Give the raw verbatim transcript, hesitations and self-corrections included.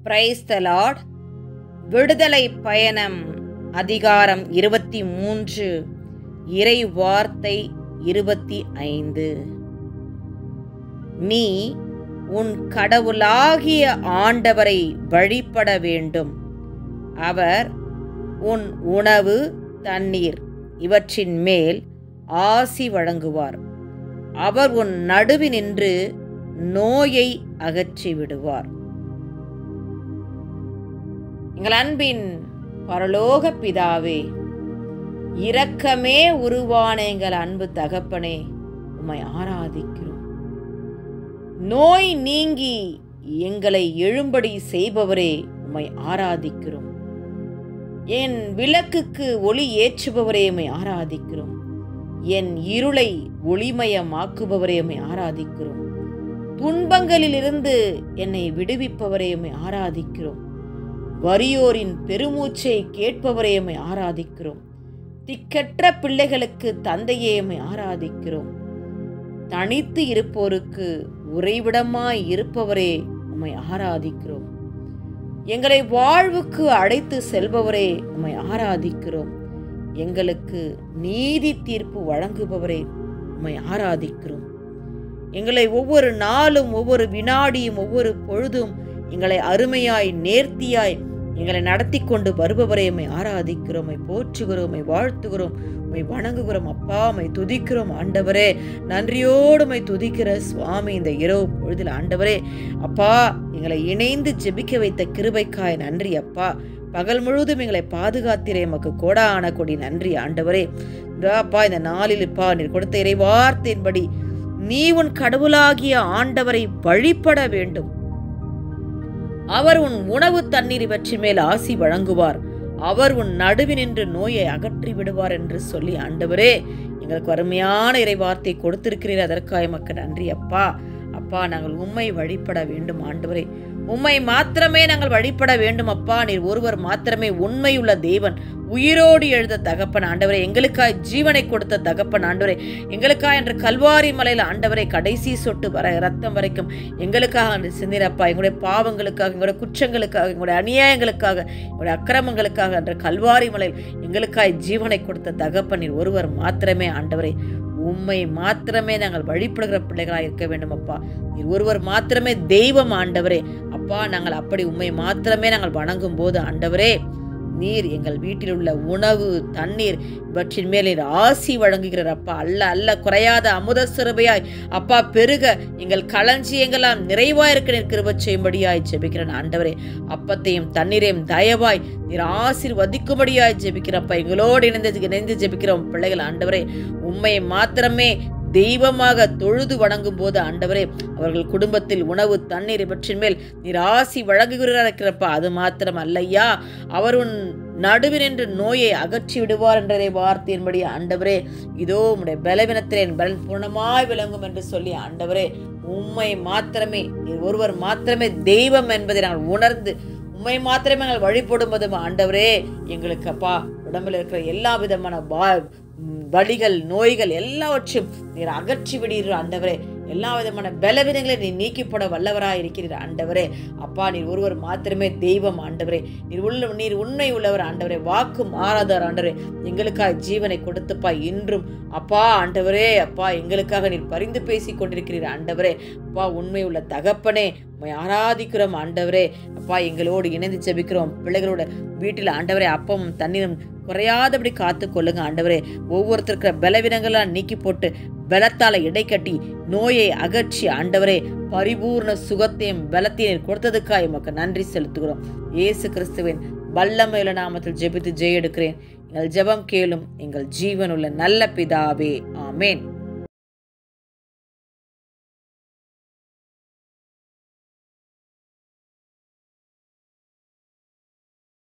Praise the Lord. விடுதலை பயணம் அதிகாரம் இருபத்தி மூன்று, இறை வார்த்தை இருபத்தி ஐந்து. நீ உன் கடவுளாகிய ஆண்டவரை வழிபட வேண்டும். அவர் உன் உணவு, தண்ணீர் இவற்றின் மேல் ஆசி வழங்குவார். அவர் உன் நடுவினின்று நோயை அகற்றி விடுவார். எங்கள் அன்பின் பரலோக பிதாவே, இரக்கமே உருவான எங்கள் அன்பு தகப்பனே, உம்மை ஆராதிக்கிறோம். நோய் நீங்கி எங்களை எழும்படி செய்பவரே, உம்மை ஆராதிக்கிறோம். என் விளக்குக்கு ஒளி ஏற்றுபவரே, உம்மை ஆராதிக்கிறோம். என் இருளை ஒளிமயமாக்குபவரே, உம்மை ஆராதிக்கிறோம். துன்பங்களிலிருந்து என்னை விடுவிப்பவரே, உம்மை ஆராதிக்கிறோம். வறியோரின் பெருமூச்சை கேட்பவரே, உம்மை ஆராதிக்கிறோம். திக்கற்ற பிள்ளைகளுக்கு தந்தையே, உம்மை ஆராதிக்கிறோம். தனித்து இருப்போருக்கு உறைவிடமாய் இருப்பவரே, உம்மை ஆராதிக்கிறோம். எங்களை வாழ்வுக்கு அழைத்து செல்பவரே, உம்மை ஆராதிக்கிறோம். எங்களுக்கு நீதி தீர்ப்பு வழங்குபவரே, உம்மை ஆராதிக்கிறோம். எங்களை ஒவ்வொரு நாளும், ஒவ்வொரு வினாடியும், ஒவ்வொரு பொழுதும் எங்களை அருமையாய் நேர்த்தியாய் எங்களை நடத்தி கொண்டு வருபவரை உம்மை ஆராதிக்கிறோம், உம்மை போற்றுகிறோம், உம்மை வாழ்த்துகிறோம், உம்மை வணங்குகிறோம். அப்பா, உம்மை துதிக்கிறோம் ஆண்டவரே. நன்றியோடு உம்மை துதிக்கிற சுவாமி, இந்த இரவு பொழுதில் ஆண்டவரே அப்பா, எங்களை இணைந்து ஜெபிக்க வைத்த கிருபைக்காய் நன்றி அப்பா. பகல் முழுவதும் எங்களை பாதுகாத்திரே, எமக்கு கோடான கொடி நன்றி ஆண்டவரே. அப்பா, இந்த நாளில் இப்பா நீர் கொடுத்த இறை வார்த்தையின்படி நீ உன் கடவுளாகிய ஆண்டவரை வழிபட வேண்டும். அவர் உன் உணவு, தண்ணீர் இவற்றின் மேல் ஆசி வழங்குவார். அவர் உன் நடுவினின்று நோயை அகற்றி விடுவார் என்று சொல்லி ஆண்டவரே எங்களுக்கு அருமையான இறை வார்த்தை கொடுத்திருக்கிறீர். அதற்காக எமக்கு நன்றி அப்பா. அப்பா, நாங்கள் உம்மை வழிபட வேண்டும் ஆண்டவரே. உம்மை மாத்திரமே நாங்கள் வழிபட வேண்டும் அப்பா. நீர் ஒருவர் மாத்திரமே உண்மையுள்ள தேவன், உயிரோடு எழுத தகப்பன் ஆண்டவரே. எங்களுக்காய் ஜீவனை கொடுத்த தகப்பன் ஆண்டவரே. எங்களுக்காக என்று கல்வாரி மலையில் ஆண்டவரை கடைசி சொட்டு வர ரத்தம் வரைக்கும் எங்களுக்காக என்று சிந்திரப்பா. எங்களுடைய பாவங்களுக்காக, எங்களுடைய குற்றங்களுக்காக, எங்களுடைய அநியாயங்களுக்காக, எங்களுடைய அக்கிரமங்களுக்காக என்று கல்வாரி மலையில் எங்களுக்காய் ஜீவனை கொடுத்த தகப்பன் நீர் ஒருவர் மாத்திரமே ஆண்டவரே. உம்மை மாத்திரமே நாங்கள் வழிபடுகிற பிள்ளைகளாக இருக்க வேண்டும் அப்பா. நீர் ஒருவர் மாத்திரமே தெய்வம் ஆண்டவரே. அப்பா, நாங்கள் அப்படி உம்மை மாத்திரமே நாங்கள் வணங்கும் போது ஆண்டவரே, நீர் எங்கள் வீட்டில் உள்ள உணவு, தண்ணீர் இவற்றின் மேல் நீர் ஆசி வழங்குகிறார் அப்பா. அல்ல அல்ல குறையாத அமுத சிறுபையாய் அப்பா பெருக எங்கள் களஞ்சியங்களாம் நிறைவாயிருக்க நீர் கிருபை செய்யும்படியாய் ஜெபிக்கிறேன் ஆண்டவரே. அப்பத்தையும் தண்ணீரையும் தயவாய் நீர் ஆசீர்வதிக்கும்படியாய் ஜெபிக்கிறப்பா. எங்களோடு இணைந்து இணைந்து ஜெபிக்கிறோம் பிள்ளைகள் ஆண்டவரே. உம்மை மாத்திரமே தெய்வமாக தொழுது வணங்கும் போது ஆண்டவரே, அவர்கள் குடும்பத்தில் உணவு, தண்ணீர் இவற்றின் மேல் நீர் ஆசி வழங்குகிறார் இருக்கிறப்பா. அது மாத்திரம் அல்லையா, அவர் உன் நடுவினின்று நோயை அகற்றி விடுவார் என்றதை வார்த்தையின்படி ஆண்டவரே, இதோ உம்முடைய பலவீனத்திலே என் பலன் பூர்ணமாய் விளங்கும் என்று சொல்லி ஆண்டவரே, உம்மை மாத்திரமே நீர் ஒருவர் மாத்திரமே தெய்வம் என்பதை நாங்கள் உணர்ந்து உம்மை மாத்திரமே நாங்கள் வழிபடும்போதும் ஆண்டவரே, எங்களுக்கு அப்பா உடம்பில் இருக்கிற எல்லா விதமான வலிகள், நோய்கள் எல்லாவற்றையும் நீர் அகற்றி விடுகிற ஆண்டவரே. எல்லா விதமான பலவீனங்களை நீ நீக்கிப்பட வல்லவராய் இருக்கிறீர் ஆண்டவரே. அப்பா, நீர் ஒருவர் மாத்திரமே தெய்வம் ஆண்டவரே. நீர் உள்ள நீர் உண்மை உள்ளவர் ஆண்டவரே. வாக்கு மாறாதார் ஆண்டவரே. எங்களுக்காக ஜீவனை கொடுத்துப்பா இன்றும் அப்பா ஆண்டவரே. அப்பா, எங்களுக்காக நீர் பரிந்து பேசி கொண்டிருக்கிறீர் ஆண்டவரே. அப்பா, உண்மை உள்ள தகப்பனே, உம்மை ஆராதிக்கிறோம் ஆண்டவரே. அப்பா, எங்களோடு இணைந்து ஜெபிக்கிறோம் பிள்ளைகளோட வீட்டில் ஆண்டவரே. அப்பமும் தண்ணீரும் குறையாதபடி காத்து கொள்ளுங்க ஆண்டவரே. ஒவ்வொருத்தருக்கிற பலவீனங்களாம் நீக்கி போட்டு பலத்தால இடை கட்டி நோயை அகற்றி ஆண்டவரே பரிபூர்ண சுகத்தையும் பலத்தையும் கொடுத்ததுக்காக எமக்கு நன்றி செலுத்துகிறோம். இயேசு கிறிஸ்துவின் வல்லமையுள்ள நாமத்தில் ஜெபித்து ஜெய எடுக்கிறேன். எங்கள் ஜெபம் கேளும் எங்கள் ஜீவனுள்ள நல்ல பிதாவே. ஆமேன்.